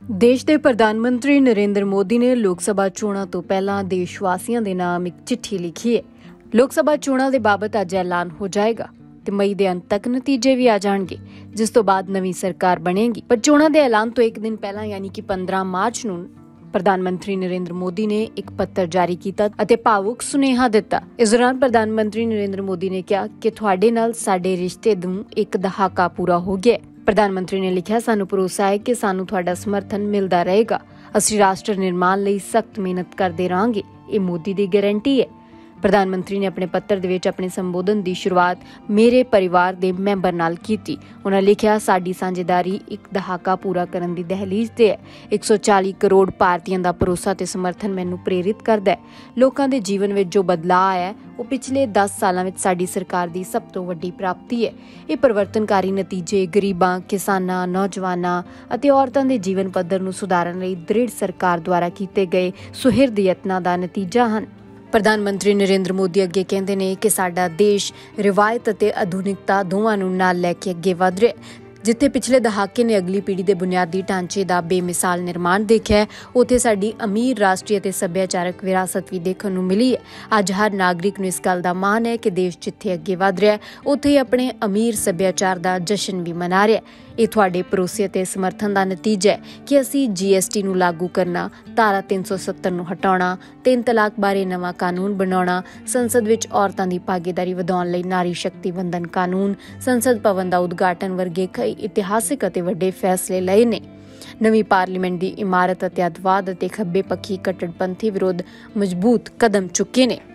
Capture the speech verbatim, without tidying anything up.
ਦੇਸ਼ ਦੇ ਪ੍ਰਧਾਨ ਮੰਤਰੀ ਨਰਿੰਦਰ ਮੋਦੀ ਨੇ ਲੋਕ ਸਭਾ ਚੋਣਾਂ ਤੋਂ ਪਹਿਲਾਂ ਦੇਸ਼ ਵਾਸੀਆਂ ਦੇ ਨਾਮ ਇੱਕ ਚਿੱਠੀ ਲਿਖੀ ਹੈ। ਲੋਕ ਸਭਾ ਚੋਣਾਂ ਦੇ ਬਾਬਤ ਅੱਜ ਐਲਾਨ ਹੋ ਜਾਏਗਾ ਤੇ ਮਈ ਦੇ ਅੰਤ ਤੱਕ ਨਤੀਜੇ ਵੀ ਆ ਜਾਣਗੇ, ਜਿਸ ਤੋਂ ਬਾਅਦ ਨਵੀਂ ਸਰਕਾਰ ਬਣੇਗੀ। ਪਰ ਚੋਣਾਂ ਦੇ ਐਲਾਨ ਤੋਂ ਇੱਕ ਦਿਨ ਪਹਿਲਾਂ ਯਾਨੀ ਕਿ ਪੰਦਰਾਂ ਮਾਰਚ ਨੂੰ ਪ੍ਰਧਾਨ ਮੰਤਰੀ ਨਰਿੰਦਰ ਮੋਦੀ ਨੇ ਇੱਕ ਪੱਤਰ ਜਾਰੀ ਕੀਤਾ ਅਤੇ ਭਾਵੁਕ ਸੁਨੇਹਾ ਦਿੱਤਾ। ਇਸ ਦੌਰਾਨ ਪ੍ਰਧਾਨ ਮੰਤਰੀ ਨਰਿੰਦਰ ਮੋਦੀ ਨੇ ਕਿਹਾ ਕਿ ਤੁਹਾਡੇ ਨਾਲ ਸਾਡੇ ਰਿਸ਼ਤੇ ਨੂੰ ਇੱਕ ਦਹਾਕਾ ਪੂਰਾ ਹੋ ਗਿਆ। ਪ੍ਰਧਾਨ ਮੰਤਰੀ ਨੇ ਲਿਖਿਆ, ਸਾਨੂੰ ਭਰੋਸਾ ਹੈ ਕਿ ਸਾਨੂੰ ਤੁਹਾਡਾ ਸਮਰਥਨ ਮਿਲਦਾ ਰਹੇਗਾ। ਅਸੀਂ ਰਾਸ਼ਟਰ ਨਿਰਮਾਣ ਲਈ ਸਖਤ ਮਿਹਨਤ ਕਰਦੇ ਰਹਾਂਗੇ। ਇਹ ਮੋਦੀ ਦੀ ਗਾਰੰਟੀ ਹੈ। ਪ੍ਰਧਾਨ ਮੰਤਰੀ ਨੇ ਆਪਣੇ ਪੱਤਰ ਦੇ ਵਿੱਚ ਆਪਣੇ ਸੰਬੋਧਨ ਦੀ ਸ਼ੁਰੂਆਤ ਮੇਰੇ ਪਰਿਵਾਰ ਦੇ ਮੈਂਬਰ ਨਾਲ ਕੀਤੀ। ਉਹਨਾਂ ਲਿਖਿਆ, ਸਾਡੀ ਸਾਂਝੇਦਾਰੀ ਇੱਕ ਦਹਾਕਾ ਪੂਰਾ ਕਰਨ ਦੀ ਦਹਲੀਜ਼ ਤੇ ਹੈ। ਇੱਕ ਸੌ ਚਾਲੀ ਕਰੋੜ ਭਾਰਤੀਆਂ ਦਾ ਭਰੋਸਾ ਤੇ ਸਮਰਥਨ ਮੈਨੂੰ ਪ੍ਰੇਰਿਤ ਕਰਦਾ ਹੈ। ਲੋਕਾਂ ਦੇ ਜੀਵਨ ਵਿੱਚ ਜੋ ਬਦਲਾਅ ਆਇਆ ਉਹ ਪਿਛਲੇ ਦਸ ਸਾਲਾਂ ਵਿੱਚ ਸਾਡੀ ਸਰਕਾਰ ਦੀ ਸਭ ਤੋਂ ਵੱਡੀ ਪ੍ਰਾਪਤੀ ਹੈ। ਇਹ ਪਰਿਵਰਤਨਕਾਰੀ ਨਤੀਜੇ ਗਰੀਬਾਂ, ਕਿਸਾਨਾਂ, ਨੌਜਵਾਨਾਂ ਅਤੇ ਔਰਤਾਂ ਦੇ ਜੀਵਨ ਪੱਧਰ ਨੂੰ ਸੁਧਾਰਨ ਲਈ ਦ੍ਰਿੜ ਸਰਕਾਰ ਦੁਆਰਾ ਕੀਤੇ ਗਏ ਸੁਹਿਰਦ ਯਤਨਾਂ ਦਾ ਨਤੀਜਾ ਹਨ। ਪ੍ਰਧਾਨ ਮੰਤਰੀ ਨਰਿੰਦਰ ਮੋਦੀ ਅੱਗੇ ਕਹਿੰਦੇ ਨੇ ਕਿ ਸਾਡਾ ਦੇਸ਼ ਰਿਵਾਇਤ ਅਤੇ ਆਧੁਨਿਕਤਾ ਦੋਵਾਂ ਨੂੰ ਨਾਲ ਲੈ ਕੇ ਅੱਗੇ ਵਧ ਰਿਹਾ ਹੈ। ਜਿੱਥੇ ਪਿਛਲੇ ਦਹਾਕੇ ਨੇ ਅਗਲੀ ਪੀੜ੍ਹੀ ਦੇ ਬੁਨਿਆਦੀ ਢਾਂਚੇ ਦਾ ਬੇਮਿਸਾਲ ਨਿਰਮਾਣ ਦੇਖਿਆ, ਉੱਥੇ ਸਾਡੀ ਅਮੀਰ ਰਾਸ਼ਟਰੀ ਅਤੇ ਸੱਭਿਆਚਾਰਕ ਵਿਰਾਸਤ ਵੀ ਦੇਖਣ ਨੂੰ ਮਿਲੀ ਹੈ। ਅੱਜ ਹਰ ਨਾਗਰਿਕ ਨੂੰ ਇਸ ਗੱਲ ਦਾ ਮਾਣ ਹੈ ਕਿ ਦੇਸ਼ ਜਿੱਥੇ ਅੱਗੇ ਵਧ ਰਿਹਾ, ਉੱਥੇ ਆਪਣੇ ਅਮੀਰ ਸੱਭਿਆਚਾਰ ਦਾ ਜਸ਼ਨ ਵੀ ਮਨਾ ਰਿਹਾ। ਇਹ ਤੁਹਾਡੇ ਭਰੋਸੇ ਅਤੇ ਸਮਰਥਨ ਦਾ ਨਤੀਜਾ ਹੈ ਕਿ ਅਸੀਂ ਜੀ ਐਸ ਟੀ ਨੂੰ ਲਾਗੂ ਕਰਨਾ, ਧਾਰਾ ਤਿੰਨ ਸੌ ਸੱਤਰ ਨੂੰ ਹਟਾਉਣਾ, ਤਿੰਨ ਤਲਾਕ ਬਾਰੇ ਨਵਾਂ ਕਾਨੂੰਨ ਬਣਾਉਣਾ, ਸੰਸਦ ਵਿੱਚ ਔਰਤਾਂ ਦੀ ਭਾਗੀਦਾਰੀ ਵਧਾਉਣ ਲਈ ਨਾਰੀ ਸ਼ਕਤੀ ਵੰਦਨ ਕਾਨੂੰਨ, ਸੰਸਦ ਭਵਨ ਦਾ ਉਦਘਾਟਨ ਵਰਗੇ ਕਈ ਇਤਿਹਾਸਿਕ ਅਤੇ ਵੱਡੇ ਫੈਸਲੇ ਲਏ ਨੇ। ਨਵੀਂ ਪਾਰਲੀਮੈਂਟ ਦੀ ਇਮਾਰਤ ਅਤੇ ਅੱਤਵਾਦ ਅਤੇ ਖੱਬੇ ਪੱਖੀ ਕੱਟੜਪੰਥੀ ਵਿਰੁੱਧ ਮਜ਼ਬੂਤ ਕਦਮ ਚੁੱਕੇ ਨੇ।